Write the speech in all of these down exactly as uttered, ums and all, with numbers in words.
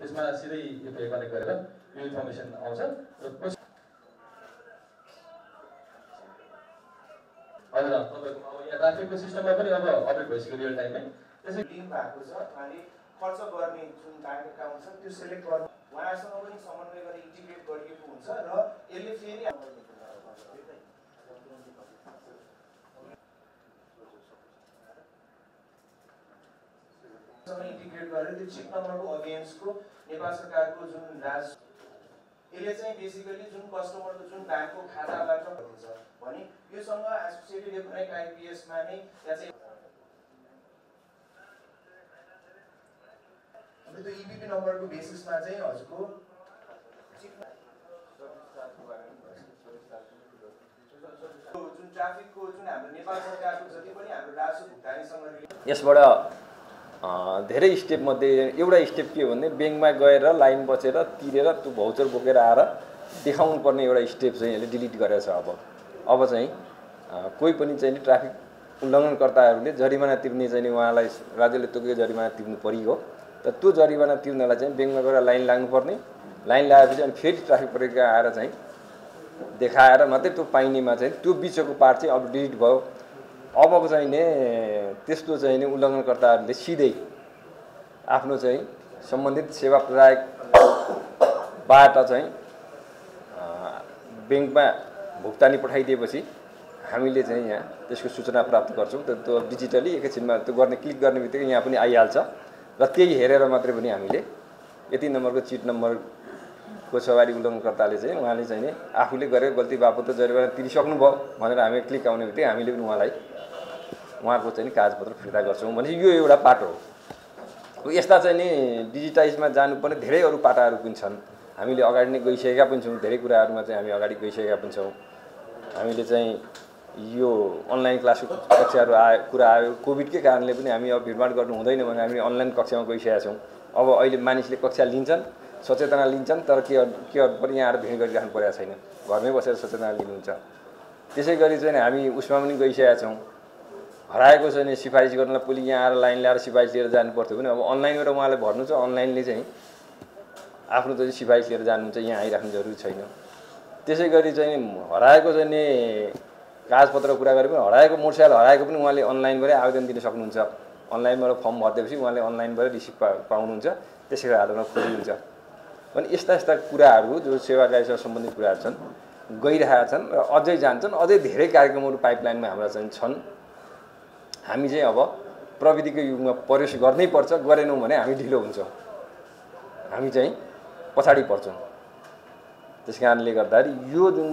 त्यसमा सिधै UPI connect गरेर यो इन्फर्मेसन आउँछ र हजुर तपाईँको अब यहाँ ट्राफिकको सिस्टममा पनि अब अपडेट भइसक्यो रियल टाइममै त्यसै लिङ्क भएको छ उहाँले खर्च गर्ने जुन ब्याङ्क एकाउन्ट छ त्यो सिलेक्ट गर्नु उहाँसँग पनि समन्वय गरेर इन्टिग्रेट गरिएको हुन्छ र यसले फेरि इन्टिग्रेट गरेर त्यो चिप नम्बरको अगेन्स्टको नेपाल सरकारको जुन राज यसले चाहिँ बेसिकली जुन कस्टमरको जुन ब्याङ्कको खाताबाट हुन्छ भने योसँग एसोसिएटेड कनेक्ट आइपिएसमा नै त्यहाँ चाहिँ त्यो इबिपी नम्बरको बेसिसमा चाहिँ हजुरको जुन ट्राफिकको जुन हाम्रो नेपाल सरकारको जति पनि हाम्रो राजस्व भुक्तानीसँग यसबाट धेरै स्टेपमध्ये एउटा स्टेप के भने ब्याङ्कमा गएर लाइन बसेर तिरेर त्यो भाउचर बोकेर आएर देखाउनु पर्ने एउटा स्टेप चाहिँ यसले डिलिट गरेको छ। अब अब चाहिँ कोही पनि चाहिँ ट्राफिक उल्लङ्घनकर्ताहरूले जरिमाना तिर्ने चाहिँ उहाँलाई राज्यले तोकेको जरिमाना तिर्नु परियो त त्यो जरिमाना तिर्नलाई चाहिँ ब्याङ्कमा गएर लाइन लाग्नुपर्ने, लाइन लगाएपछि अनि फेरि ट्राफिक प्रक्रिया आएर चाहिँ देखाएर मात्रै त्यो पाइनेमा चाहिँ त्यो बिचको पार्ट चाहिँ अब डिलिट भयो। अबको चाहिँ नि त्यस्तो चाहिँ नि उल्लङ्घनकर्ताहरूले सिधै आफ्नो चाहिँ सम्बन्धित सेवा प्रदायकबाट चाहिँ ब्याङ्कमा भुक्तानी पठाइदिएपछि हामीले चाहिँ यहाँ त्यसको सूचना प्राप्त गर्छौँ। त्यो डिजिटली एकैछिनमा त्यो गर्ने क्लिक गर्ने बित्तिकै यहाँ पनि आइहाल्छ र त्यही हेरेर मात्रै पनि हामीले यति नम्बरको चिट नम्बरको सवारी उल्लङ्घनकर्ताले चाहिँ उहाँले चाहिँ नि आफूले गरेको गल्ती बापत त जरिवाना तिरिसक्नुभयो भनेर हामी क्लिक आउने बित्तिकै हामीले पनि उहाँलाई उहाँको चाहिँ कागजपत्र फिर्ता गर्छौँ भने यो एउटा पाटो हो। यस्ता चाहिँ नि डिजिटाइजमा जानुपर्ने धेरै अरू पाटाहरू पनि छन्। हामीले अगाडि नै गइसकेका पनि छौँ, धेरै कुराहरूमा चाहिँ हामी अगाडि गइसकेका पनि छौँ। हामीले चाहिँ यो अनलाइन क्लासको कक्षाहरू आयो कुरा आयो, कोभिडकै कारणले पनि हामी अब भिडभाड गर्नु हुँदैन भने हामी अनलाइन कक्षामा गइसकेका छौँ। अब अहिले मानिसले कक्षा लिन्छन्, सचेतना लिन्छन्, तर के के पनि यहाँ आएर भिड गरिराख्नु परेको छैन, घरमै बसेर सचेतना लिनुहुन्छ। त्यसै गरी चाहिँ हामी उसमा पनि गइसकेका छौँ। हराएको छ भने सिफारिस गर्नलाई पहिले यहाँ आएर लाइन ल्याएर सिफारिस लिएर जानु पर्थ्यो भने अब अनलाइनबाट उहाँले भर्नु छ, अनलाइनले चाहिँ आफ्नो चाहिँ सिफारिस लिएर जानुहुन्छ, यहाँ आइराख्नु जरुरी छैन। त्यसै गरी चाहिँ हराएको चाहिँ नि कागजपत्र कुरा गरे पनि हराएको मोटरसाइकल हराएको पनि उहाँले अनलाइनबाटै आवेदन दिन सक्नुहुन्छ। अनलाइनबाट फर्म भरिदिएपछि उहाँले अनलाइनबाट रिसिभ पा पाउनुहुन्छ, त्यसैको आधारमा खोलिन्छ। भने यस्ता यस्ता कुराहरू जो सेवादायीसँग सम्बन्धित कुराहरू छन् गइरहेका छन् र अझै जान्छन्। अझै धेरै कार्यक्रमहरू पाइपलाइनमा हाम्रा चाहिँ छन्। हामी चाहिँ अब प्रविधिको युगमा प्रवेश गर्नै पर्छ, गरेनौँ भने हामी ढिलो हुन्छौँ, हामी चाहिँ पछाडि पर्छौँ। त्यस कारणले गर्दाखेरि यो जुन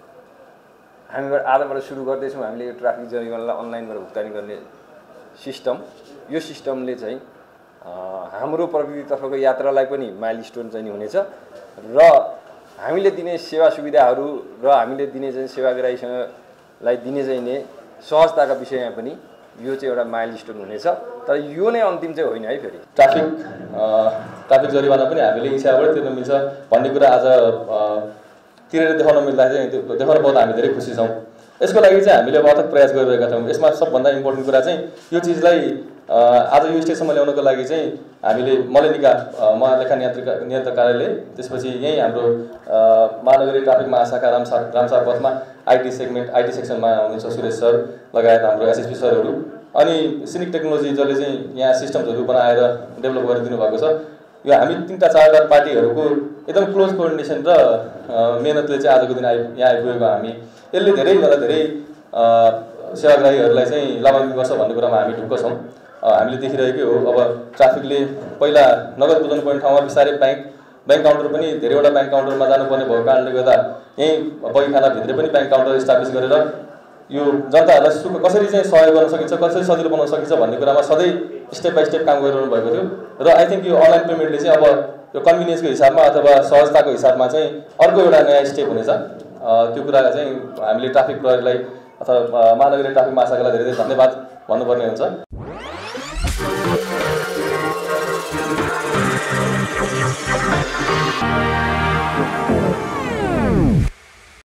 हामीबाट आजबाट सुरु गर्दैछौँ हामीले यो ट्राफिक जरिमानालाई अनलाइनबाट भुक्तानी गर्ने सिस्टम, यो सिस्टमले चाहिँ हाम्रो प्रविधितर्फको यात्रालाई पनि माइलस्टोन चाहिँ हुनेछ र हामीले दिने सेवा सुविधाहरू र हामीले दिने चाहिँ सेवाग्राहीसँगलाई दिने चाहिँ नि सहजताका विषयमा पनि यो चाहिँ एउटा माइलस्टोन हुनेछ। तर यो नै अन्तिम चाहिँ होइन है। फेरि ट्राफिक ट्राफिक जरिमाना पनि हामीले इच्छाबाट तिर्न मिल्छ भन्ने कुरा आज तिरेर देखाउन मिल्दाखेरि चाहिँ त्यो देखाउन पाउँदा हामी धेरै खुसी छौँ। यसको लागि चाहिँ हामीले अब अथक प्रयास गरिरहेका छौँ। यसमा सबभन्दा इम्पोर्टेन्ट कुरा चाहिँ यो चिजलाई आज यो स्टेजसम्म ल्याउनको लागि चाहिँ हामीले मलेनिका महालेखा नियन्त्रक नियन्त्रक कार्यालय, त्यसपछि यहीँ हाम्रो महानगरी ट्राफिक महाशाखा रामसार रामसार पथमा आइटी सेगमेन्ट आइटी सेक्सनमा हुनुहुन्छ सुरेश सर लगायत हाम्रो एसएसपी सरहरू, अनि सिनिक टेक्नोलोजी जसले चाहिँ यहाँ सिस्टम्सहरू बनाएर डेभलप गरिदिनु भएको छ। यो हामी तिनवटा चारवटा पार्टीहरूको एकदम क्लोज कोअर्डिनेसन र मेहनतले चाहिँ आजको दिन आइ यहाँ आइपुगेको हामी यसले धेरैभन्दा धेरै सेवाग्राहीहरूलाई चाहिँ लाभान्वित गर्छ भन्ने कुरामा हामी ढुक्क छौँ। हामीले देखिरहेकै हो। अब ट्राफिकले पहिला नगद बुझाउनु पर्ने ठाउँमा बिस्तारै ब्याङ्क ब्याङ्क काउन्टर पनि धेरैवटा ब्याङ्क काउन्टरमा जानुपर्ने भएको कारणले गर्दा यहीँ बगैखानाभित्रै पनि ब्याङ्क काउन्टर इस्टाब्लिस गरेर यो जनताहरूलाई सुख कसरी चाहिँ सहयोग गर्न सकिन्छ, कसरी सजिलो बनाउन सकिन्छ भन्ने कुरामा सधैँ स्टेप बाई स्टेप काम गरिरहनु भएको थियो। र आई थिङ्क यो अनलाइन पेमेन्टले चाहिँ अब यो कन्भिनियन्सको हिसाबमा अथवा सहजताको हिसाबमा चाहिँ अर्को एउटा नयाँ स्टेप हुनेछ। त्यो कुरालाई चाहिँ हामीले ट्राफिक प्रहरीलाई अथवा महानगरी ट्राफिक महाशाखालाई धेरै धेरै धन्यवाद भन्नुपर्ने हुन्छ।